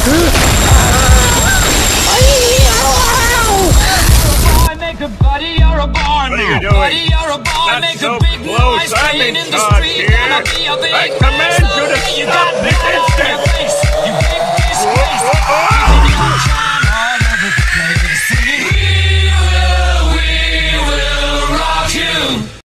Buddy, you're a barn. What are you doing? Buddy, you're a barn. Not Make so a big close. noise I'm playing in in the charge street. here. Gonna be a big I command you to you stop got this blood on your instant. face.